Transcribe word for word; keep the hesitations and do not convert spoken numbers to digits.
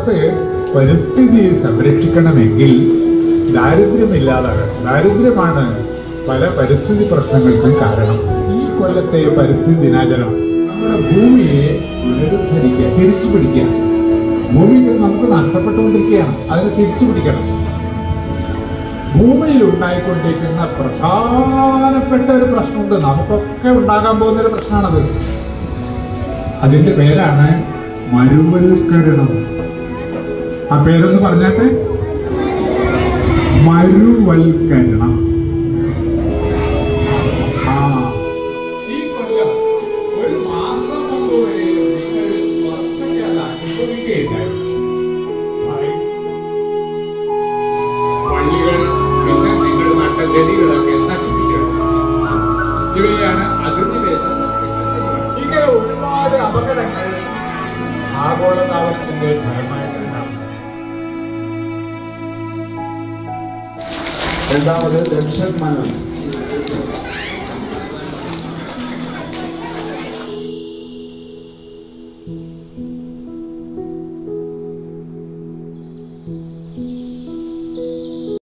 അതുകൊണ്ട് പരിസ്ഥിതിയെ സംരക്ഷിക്കണമെങ്കിൽ ദാരിദ്ര്യമില്ലാതാകണം. ദാരിദ്ര്യമാണ് പല പരിസ്ഥിതി പ്രശ്നങ്ങൾക്കും കാരണം. ഈ കൊല്ലത്തെ പരിസ്ഥിതി ദിനാചരണം നമ്മുടെ ഭൂമിയെ പുനരുദ്ധരിക്കുക, തിരിച്ചു പിടിക്കുക. ഭൂമി നമുക്ക് നഷ്ടപ്പെട്ടുകൊണ്ടിരിക്കുകയാണ്, അതിനെ തിരിച്ചു പിടിക്കണം. ഭൂമിയിൽ ഉണ്ടായിക്കൊണ്ടിരിക്കുന്ന പ്രധാനപ്പെട്ട ഒരു പ്രശ്നമുണ്ട്, നമുക്കൊക്കെ ഉണ്ടാകാൻ പോകുന്ന ഒരു പ്രശ്നമാണത്. അതിന്റെ പേരാണ് മരുവൽക്കരണം. ആ പേരൊന്ന് പറഞ്ഞാട്ടെ, മരുവൽക്കരണം. ആ ഈ കൊല്ലം ഒരു മാസം മുമ്പ് വരെ നിങ്ങൾ വർഷയ്ക്കല്ല അനുഭവിക്കുകയുണ്ടായി. പള്ളികൾ, പിന്നെ നിങ്ങൾ നട്ട ചെടികളൊക്കെ നശിപ്പിച്ചു. ഇവയാണ് അധിനിവേശ സസ്യങ്ങൾ. ഇങ്ങനെ ഒരുപാട് അപകടങ്ങൾ ആഗോളതാപനത്തിന്റെ ഫലമായിട്ടുണ്ടാകും. രണ്ടാമത് ദർശൻ മനോജ്.